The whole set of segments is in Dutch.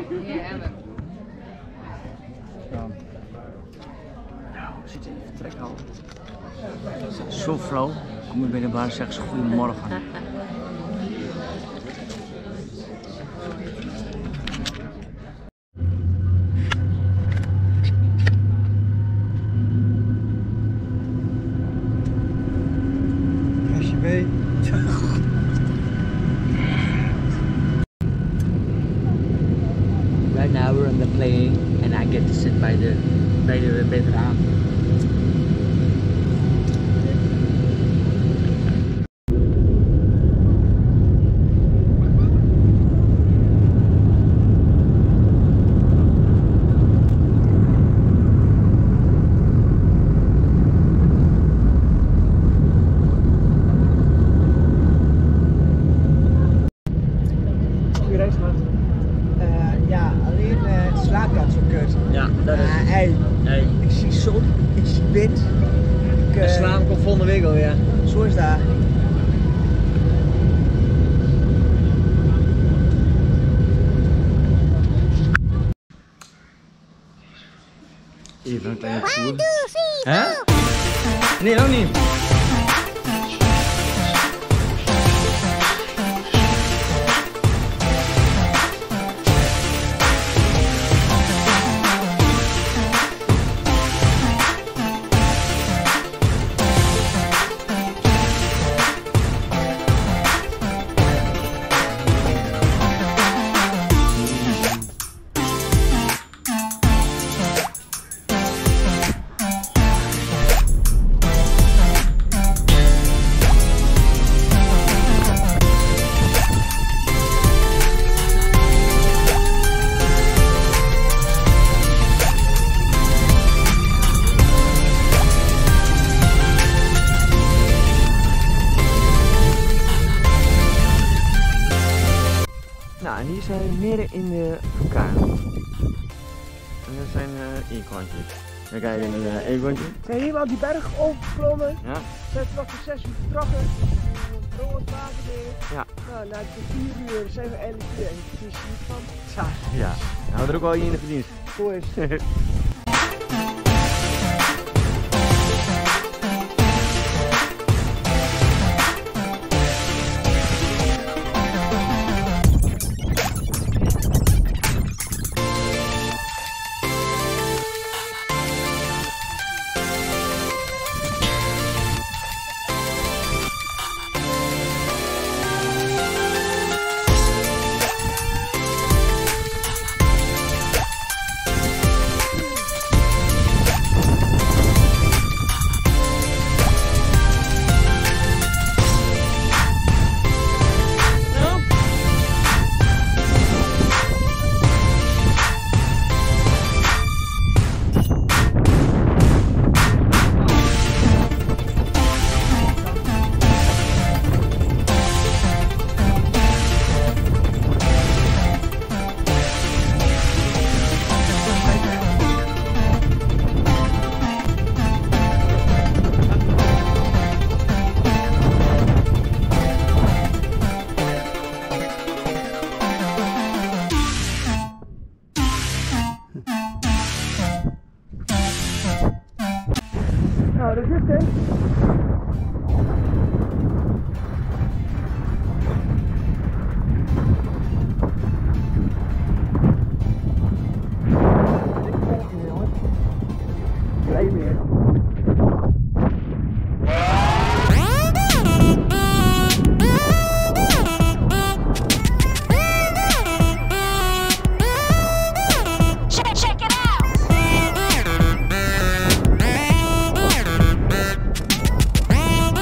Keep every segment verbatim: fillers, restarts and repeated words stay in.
Nou, ziet in vertrek al. Zo flauw. Kom je bij de baas en zeg ze goedemorgen. Flesje mee. Right now we're on the plane and I get to sit by the by the by the raam. Ja, dat is het. Hey, Hey. ik zie zon, ik zie wind. Ik, De uh, slaap komt volgende week alweer. Zo is dat. Even een kleine tour. Hè? Nee, nog niet. Nou, en hier zijn we midden in de vulkaan. En dat zijn uh, eekhoorntjes. We kijken naar een eekhoorntje. We zijn helemaal die berg overgeklommen. Ja. We zijn vanaf de zes uur vertrokken. Droog het water weer. Ja. Nou, na de vier uur zijn we eindelijk hier. En het is hier van. Ja. Nou, we er ook wel hier in de verdienst. Zo is het. Nou, dat is het, hè? Blij meer. Check it out.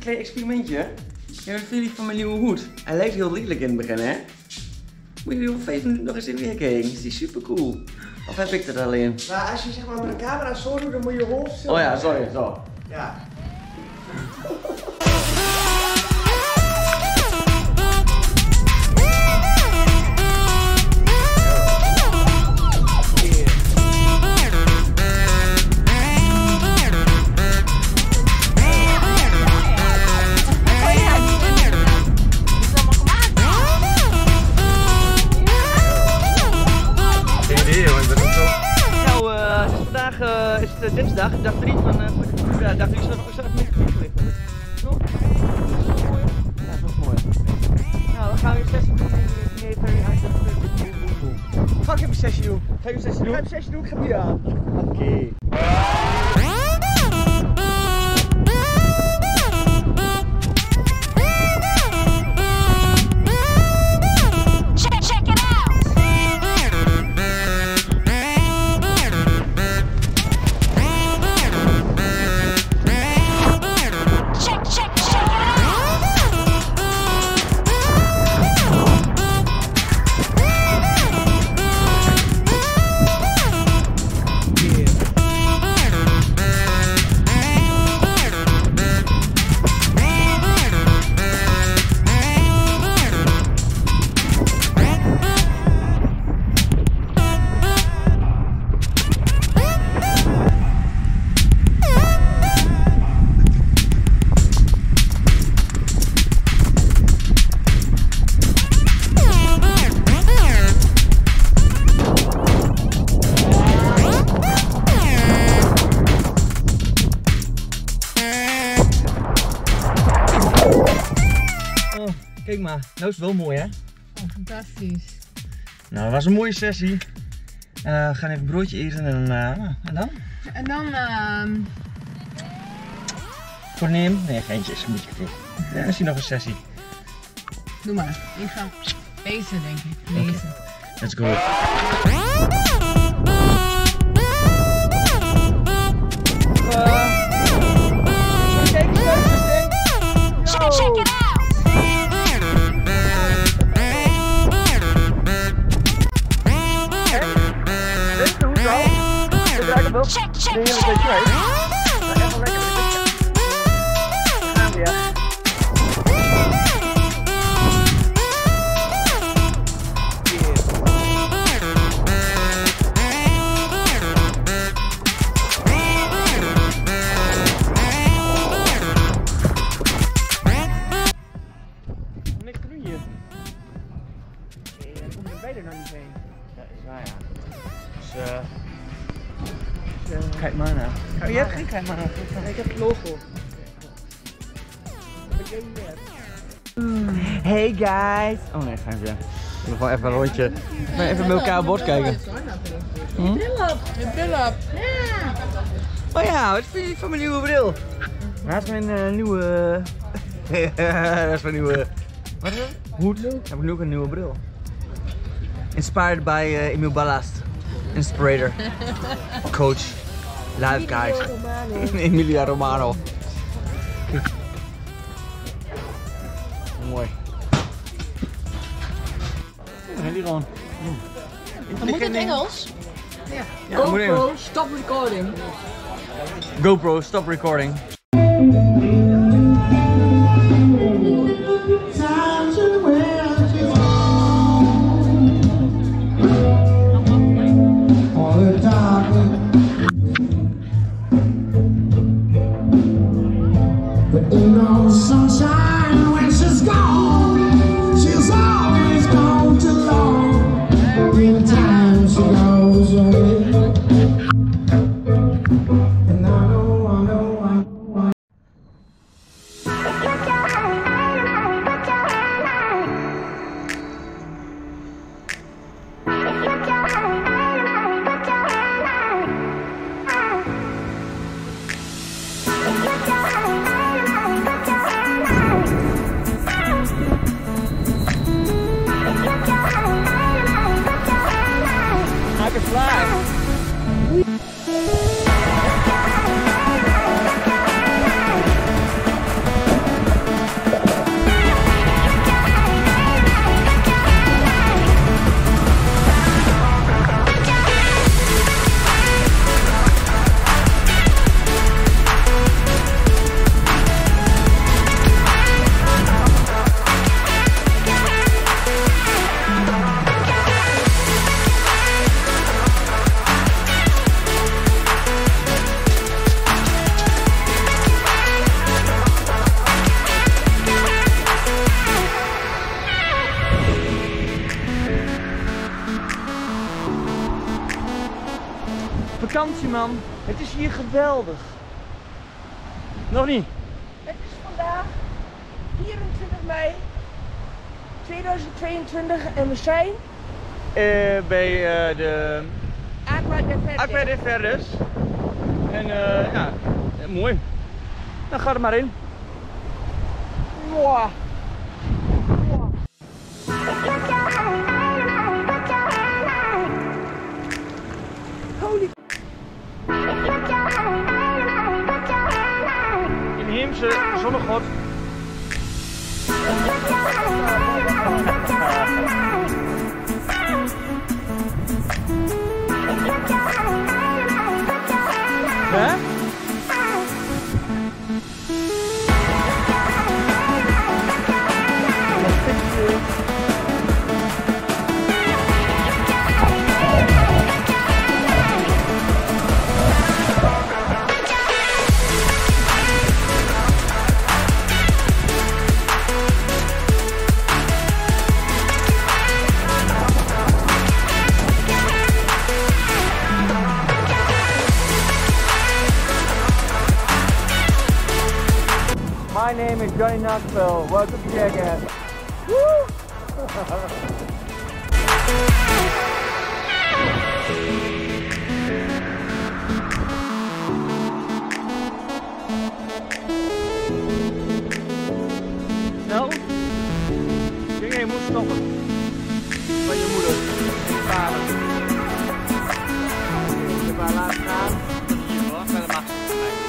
klein experimentje. Ja, wat vind je van mijn nieuwe hoed? Hij lijkt heel lelijk in het begin, hè? Moet je die op vijf minuten nog eens in weer kijken? Is die super cool? Of heb ik dat alleen? Nou, als je zeg maar met de camera zo doet, dan moet je hoofd zo. Oh ja, sorry, zo. Ja. Vandaag uh, is het uh, dinsdag, dag drie van uh, ja, dag drie is er nog niet gelicht. Toch? Mooi. Ja, dat is mooi. Nou, we gaan weer sessie doen. Nee, Ga ik even een sessie doen? Ga je een sessie doen? Ik ga een sessie doen, ik ga bier aan. Oké. Okay. Kijk maar, nou is het wel mooi hè? Oh, fantastisch. Nou, dat was een mooie sessie. Uh, we gaan even een broodje eten en, uh, en dan? En dan... Uh... Voorneem? Nee, geintjes, moet je kijken. Ja, is hier nog een sessie. Doe maar, ik ga lezen denk ik. Lezen. Okay. Let's go. Check it out! Check, check, de hele tijd kwijt. Maar even lekker met de gaan weer. Niks te doen hier. Nee, dan komen er beide nog niet heen. Ja, is waar ja. Dus uh... Uh, kijk maar naar. Oh, je hebt geen kijk maar naar. Ik heb het logo. Hey guys! Oh nee, ga weer. Ik wil gewoon even een rondje. Even met elkaar bord kijken. Hm? Je bril op. Je bril op. Ja. Oh ja, wat vind je van mijn nieuwe bril? Dat is mijn uh, nieuwe... dat is mijn nieuwe... Wat is het? Hoed. Heb ik nu ook een nieuwe bril. Inspired by uh, Emil Ballast. Inspirator. Coach. Life guide. Emilia Romano. Mooi. En die gewoon. Dan moet het Engels? Ja. Ja, GoPro, stop recording. GoPro, stop recording. Sunshine when she's gone, she's always gone too long. Every time she goes away, and I know, I know, I know, I I can fly. vakantie, man. Het is hier geweldig. Nog niet? Het is vandaag vierentwintig mei tweeduizend tweeëntwintig en we zijn Uh, bij uh, de Aqua de Verde. Aqua de Verdes. En uh, ja, mooi. Dan ga er maar in. Wow. Holy Inheemse zonnegod. Hè? My name is Johnny Knoxville. Welcome to Jackass. Woo! Nou, ik denk je moet stoppen. Van je moeder en je vader. Je maar laten gaan. Hier hoor, verder mag ze.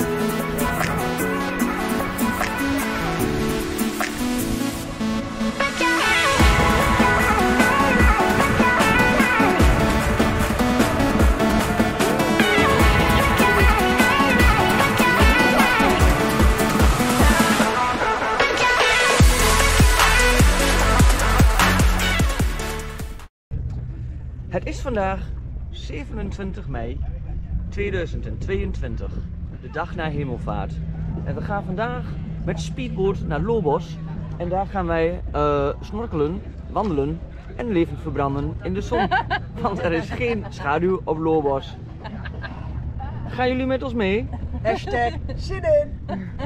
Het is vandaag zevenentwintig mei tweeduizend tweeëntwintig, de dag na hemelvaart. En we gaan vandaag met de speedboot naar Lobos. En daar gaan wij uh, snorkelen, wandelen en levend verbranden in de zon. Want er is geen schaduw op Lobos. Gaan jullie met ons mee? hashtag zin in.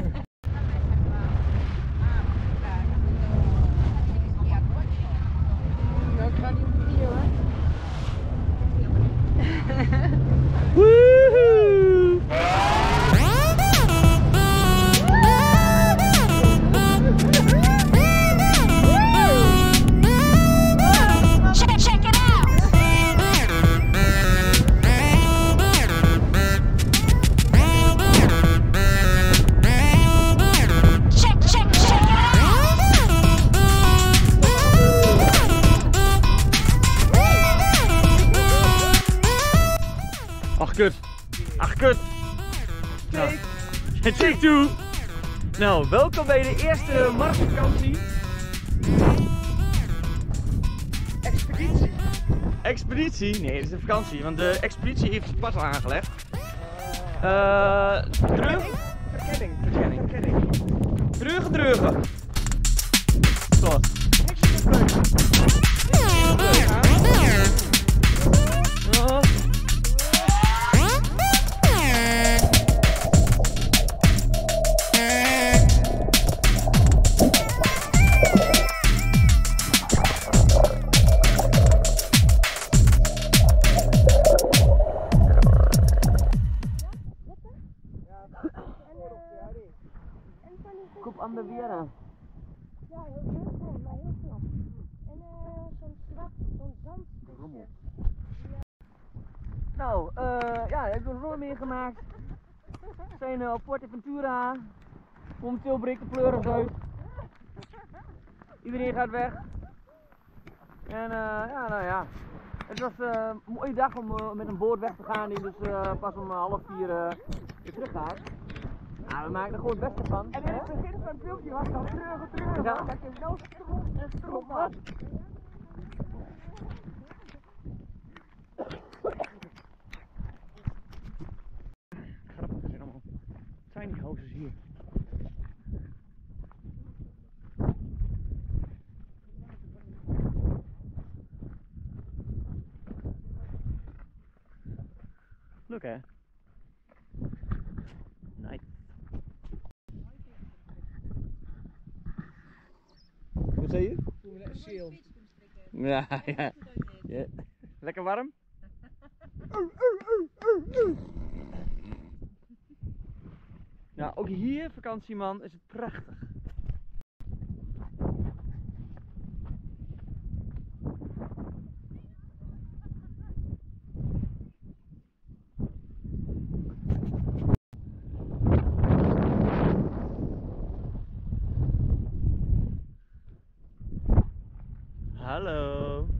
Woehoe! Check, check it out. Check, check, check it out. Ach kut. Ach kut. Nou, take two. Nou, welkom bij de eerste Marsvakantie. Expeditie. Expeditie? Nee, het is een vakantie, want de expeditie heeft pas al aangelegd. Uh, Dreug? Verkenning. Verkenning. Verkenning. Dreugen, dreugen. Zo. Niks is een breuk. Oh. Kop aan de Viera. Ja, heel veel, maar heel veel. En uh, zo'n zwart, zo'n zand. Nou, uh, ja, ik heb een rol meegemaakt. We zijn uh, op Portaventura. Momenteel breekt de pleuris uit. Iedereen gaat weg. En uh, ja, nou ja. Het was uh, een mooie dag om uh, met een boot weg te gaan die dus uh, pas om uh, half vier uh, weer terug gaat. Nou, we maken er gewoon het beste van. En in het begin van het filmpje was het al treuren, treuren. Ja. Dat je zo strop en strop was. Grappig, er zijn allemaal tiny houses hier. Leuk. Look hè. Nice. Wat zei je? Ja, ja. Ja. Lekker warm? Nou, ook hier, vakantieman, is het prachtig. Hallo.